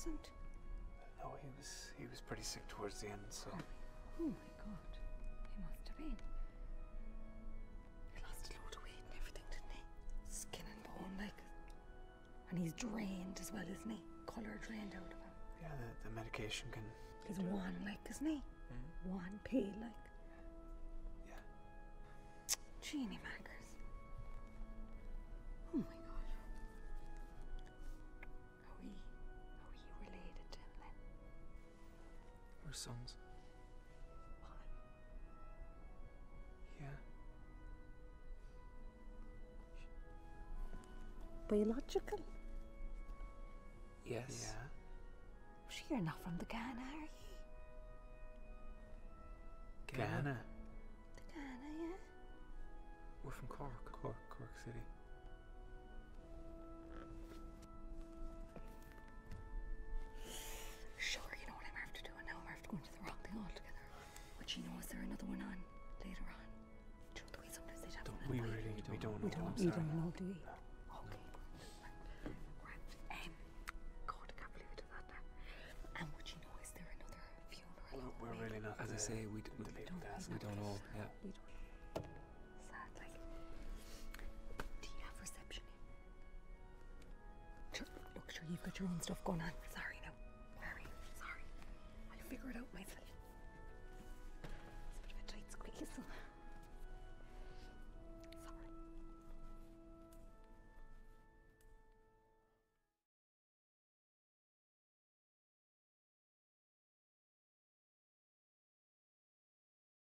wasn't? No, he was pretty sick towards the end, so... Oh my God. He must have been. He lost a load of weight and everything, didn't he? Skin and bone, like. And he's drained as well, isn't he? Colour drained out of him. Yeah, the medication can... He's wan, like, isn't he? Wan, pale, like. Yeah. Genie Mackers. Oh my God. How are you related to him then? We're sons. What? Yeah. Biological? Yes. Yeah. Sure, you're not from the Ghana, are you? Ghana. The Ghana, yeah? We're from Cork. Cork City. Sure, you know what I'm after doing now? I'm after going to the wrong thing altogether. But you know, is there another one on later on? Do you know the way sometimes they'd have one? We don't know. We don't know, do we? Okay. Right. Go to can't believe we did that now. And would you know, is there another funeral? We're really not. As I say, we don't know. Yeah. We don't. Sad, like. Do you have reception in? Sure, look, sure, you've got your own stuff going on.